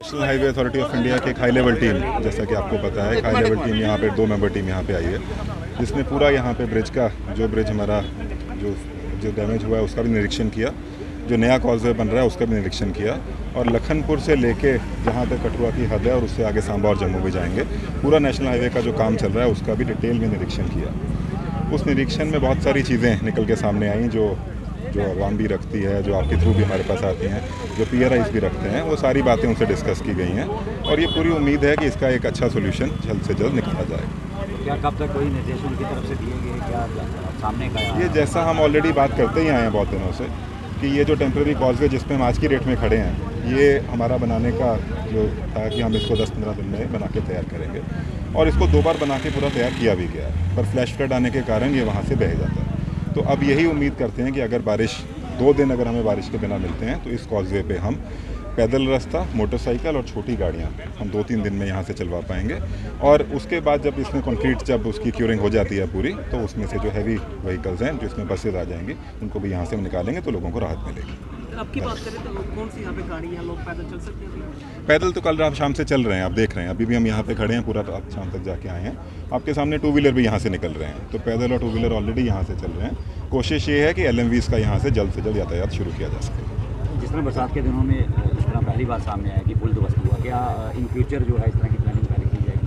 National highway authority of India की एक high level team, जैसा कि आपको पता है, एक हाई लेवल टीम यहाँ पे 2 मेंबर टीम यहाँ पे आई है, जिसने पूरा यहाँ पे ब्रिज का जो ब्रिज हमारा जो जो डैमेज हुआ है उसका भी निरीक्षण किया, जो नया कॉजवे बन रहा है उसका भी निरीक्षण किया, और लखनपुर से लेके जहाँ तक कठुआ की हद है और उससे आगे सांबा और जम्मू भी जाएंगे, पूरा नेशनल हाईवे का जो काम चल रहा है उसका भी डिटेल में निरीक्षण किया। उस निरीक्षण में बहुत सारी चीज़ें निकल के सामने आई जो अवाम भी रखती है, जो आपके थ्रू भी हमारे पास आती हैं, जो PRIs भी रखते हैं, वो सारी बातें उनसे डिस्कस की गई हैं और ये पूरी उम्मीद है कि इसका एक अच्छा सोल्यूशन जल्द से जल्द निकाला जाएगा। क्या कब तक कोई निर्देश उनकी तरफ से दिए गए, क्या सामने का ये जैसा हम ऑलरेडी बात करते ही आए हैं बहुत दिनों से कि ये जो टेम्प्रेरी कॉजवे जिस पे हम आज की डेट में खड़े हैं, ये हमारा बनाने का जो था कि हम इसको 10-15 दिन में बना के तैयार करेंगे, और इसको 2 बार बना के पूरा तैयार किया भी गया है, पर फ्लैश फ्लड आने के कारण ये वहाँ से बह जाता है। तो अब यही उम्मीद करते हैं कि अगर बारिश 2 दिन अगर हमें बारिश के बिना मिलते हैं तो इस कॉजवे पे हम पैदल रास्ता, मोटरसाइकिल और छोटी गाड़ियाँ हम 2-3 दिन में यहाँ से चलवा पाएंगे, और उसके बाद जब इसमें कंक्रीट जब उसकी क्यूरिंग हो जाती है पूरी, तो उसमें से जो हैवी व्हीकल्स हैं जिसमें बसेज आ जाएंगी उनको भी यहाँ से हम निकालेंगे तो लोगों को राहत मिलेगी। अब की बात करें तो कौन सी यहाँ पे गाड़ी है, लोग पैदल चल सकते हैं? पैदल तो कल रात शाम से चल रहे हैं, आप देख रहे हैं, अभी भी हम यहाँ पे खड़े हैं, पूरा रात शाम तक जाके आए हैं, आपके सामने 2 व्हीलर भी यहाँ से निकल रहे हैं, तो पैदल और 2 व्हीलर ऑलरेडी यहाँ से चल रहे हैं। कोशिश ये है कि LMVs का यहाँ से जल्द यातायात शुरू किया जा सके। जिस तरह बरसात के दिनों में इस तरह पहली बार सामने आया कि पुल दुरुस्त हुआ, क्या इन फ्यूचर जो है इस तरह की प्लानिंग पहले की जाएगी?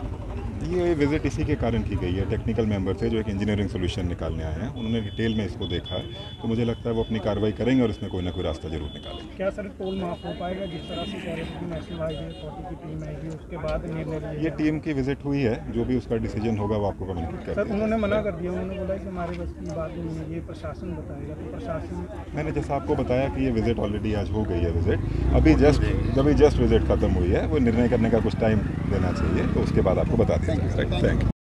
ये विजिट इसी के कारण की गई है, टेक्निकल मेंबर थे जो एक इंजीनियरिंग सोल्यूशन निकालने आए हैं, उन्होंने डिटेल में इसको देखा है, तो मुझे लगता है वो अपनी कार्रवाई करेंगे और इसमें कोई ना कोई रास्ता जरूर निकालेंगे। क्या सर टोल माफ हो पाएगा जिस तरह से कह रहे थे कि नेशनल हाईवे अथॉरिटी की टीम आएगी उसके बाद निर्णय? ये टीम की विजिट हुई है, जो भी उसका डिसीजन होगा वो आपको कम्युनिकेट कर सर देंगे। उन्होंने मना कर दिया, उन्होंने बोला कि हमारे बस की बात नहीं है, ये प्रशासन बताएगा, तो प्रशासन मैंने जैसा आपको बताया कि ये विजिट ऑलरेडी आज हो गई है, विजिट अभी जस्ट विजिट खत्म हुई है, वो निर्णय करने का कुछ टाइम देना चाहिए, तो उसके बाद आपको बता दिया जाएगा। Thank you.